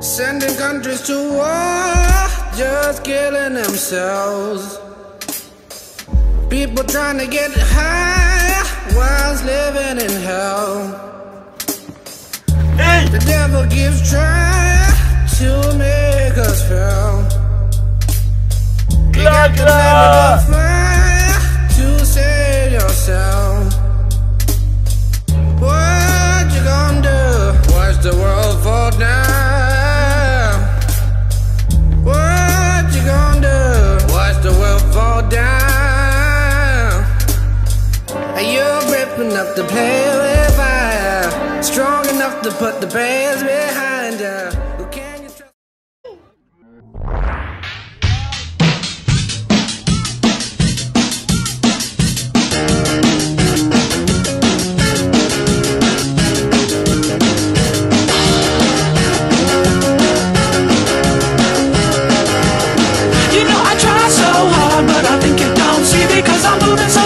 Sending countries to war, just killing themselves. People trying to get high whilst living in hell. Hey. The devil gives trying to make us fail. You got to never fire to save yourself. What you gonna do? Watch the world fall down. What you gonna do? Watch the world fall down. Are you brave enough to play with fire? Strong enough to put the prayers behind you? Who can you trust? You know I try so hard, but I think you don't see, because I'm moving so